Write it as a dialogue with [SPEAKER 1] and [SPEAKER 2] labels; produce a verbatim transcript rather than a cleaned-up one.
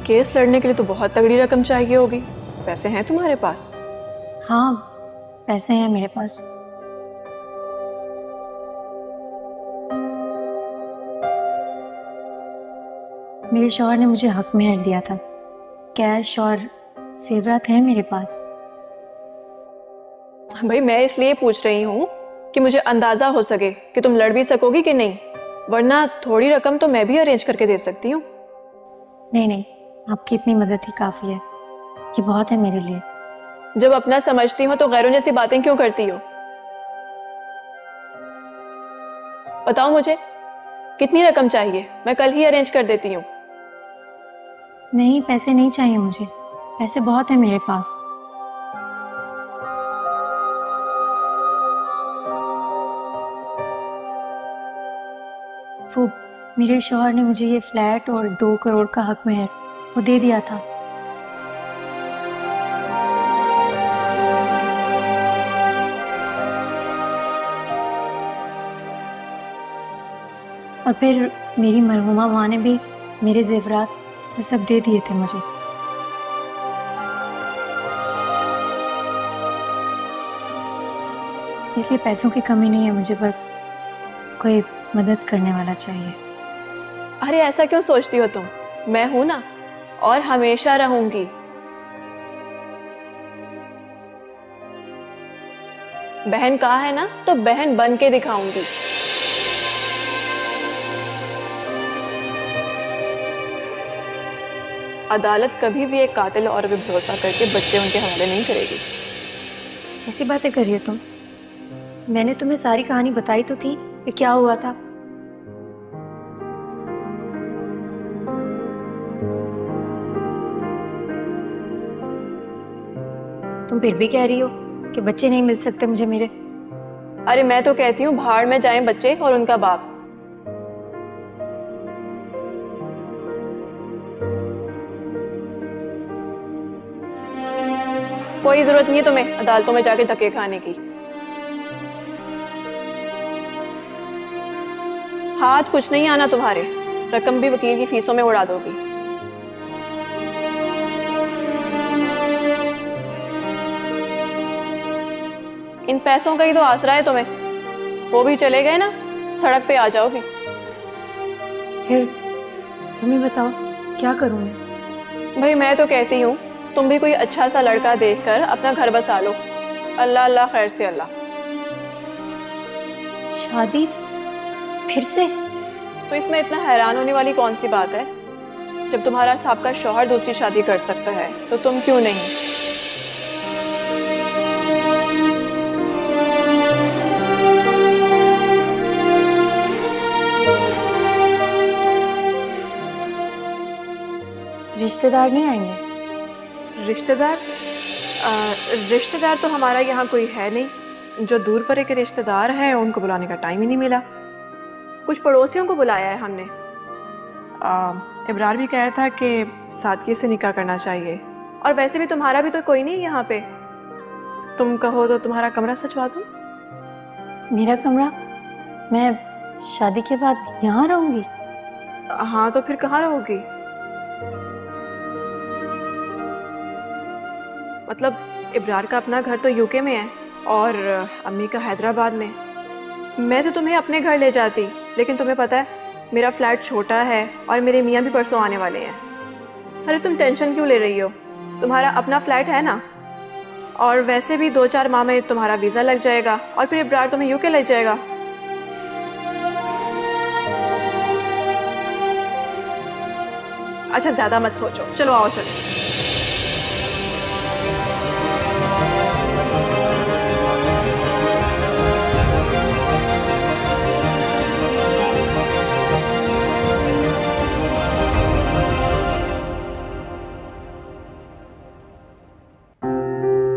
[SPEAKER 1] Case लड़ने के लिए तो बहुत तगड़ी रकम चाहिए होगी। पैसे हैं तुम्हारे पास?
[SPEAKER 2] हाँ, पैसे हैं मेरे पास। मेरे शौहर ने मुझे हक मेहर दिया था। कैश और जेवरात हैं मेरे पास।
[SPEAKER 1] भाई मैं इसलिए पूछ रही हूँ कि मुझे अंदाजा हो सके कि तुम लड़ भी सकोगी कि नहीं, वरना थोड़ी रकम तो मैं भी अरेंज करके दे सकती हूँ।
[SPEAKER 2] नहीं नहीं, आपकी इतनी मदद ही काफ़ी है, ये बहुत है मेरे लिए।
[SPEAKER 1] जब अपना समझती हो तो गैरों जैसी बातें क्यों करती हो? बताओ मुझे कितनी रकम चाहिए, मैं कल ही अरेंज कर देती हूँ।
[SPEAKER 2] नहीं, पैसे नहीं चाहिए मुझे, पैसे बहुत है मेरे पास। वो मेरे शौहर ने मुझे ये फ्लैट और दो करोड़ का हक मेहर वो दे दिया था। और फिर मेरी मरहुमा माँ ने भी मेरे जेवरात वो सब दे दिए थे मुझे। इसलिए पैसों की कमी नहीं है मुझे, बस कोई मदद करने वाला चाहिए।
[SPEAKER 1] अरे ऐसा क्यों सोचती हो तुम, मैं हूं ना और हमेशा रहूंगी। बहन कहा है ना तो बहन बन के दिखाऊंगी। अदालत कभी भी एक कातिल और भी भरोसा करके बच्चे उनके हवाले नहीं करेगी।
[SPEAKER 2] कैसी बातें कर रही हो तुम? मैंने तुम्हें सारी कहानी बताई तो थी कि क्या हुआ था। तुम फिर भी कह रही हो कि बच्चे नहीं मिल सकते मुझे मेरे।
[SPEAKER 1] अरे मैं तो कहती हूँ भाड़ में जाएं बच्चे और उनका बाप। कोई जरूरत नहीं है तुम्हें अदालतों में जाके धक्के खाने की। हाथ कुछ नहीं आना तुम्हारे, रकम भी वकील की फीसों में उड़ा दोगी। इन पैसों का ही तो आसरा है तुम्हें, वो भी चले गए ना सड़क पे आ जाओगी।
[SPEAKER 2] फिर तुम ही बताओ क्या करूं मैं?
[SPEAKER 1] भाई मैं तो कहती हूँ तुम भी कोई अच्छा सा लड़का देखकर अपना घर बसा लो। अल्लाह अल्लाह खैर से अल्लाह।
[SPEAKER 2] शादी फिर से?
[SPEAKER 1] तो इसमें इतना हैरान होने वाली कौन सी बात है? जब तुम्हारा साहब शौहर दूसरी शादी कर सकता है तो तुम क्यों नहीं?
[SPEAKER 2] रिश्तेदार नहीं आएंगे?
[SPEAKER 1] रिश्तेदार आ, रिश्तेदार तो हमारा यहाँ कोई है नहीं। जो दूर पर एक रिश्तेदार है उनको बुलाने का टाइम ही नहीं मिला। कुछ पड़ोसियों को बुलाया है हमने। आ, इब्रार भी कह रहा था कि सादगी से निकाह करना चाहिए, और वैसे भी तुम्हारा भी तो कोई नहीं यहाँ पे। तुम कहो तो तुम्हारा कमरा सजवा दूँ?
[SPEAKER 2] मेरा कमरा? मैं शादी के बाद यहाँ रहूंगी?
[SPEAKER 1] हाँ तो फिर कहाँ रहोगी? मतलब इब्रार का अपना घर तो यूके में है और अम्मी का हैदराबाद में। मैं तो तुम्हें अपने घर ले जाती, लेकिन तुम्हें पता है मेरा फ्लैट छोटा है और मेरे मियाँ भी परसों आने वाले हैं। अरे तुम टेंशन क्यों ले रही हो, तुम्हारा अपना फ्लैट है ना, और वैसे भी दो चार माह में तुम्हारा वीज़ा लग जाएगा और फिर इब्रार तुम्हें यूके ले जाएगा। अच्छा ज़्यादा मत सोचो, चलो आओ चलो।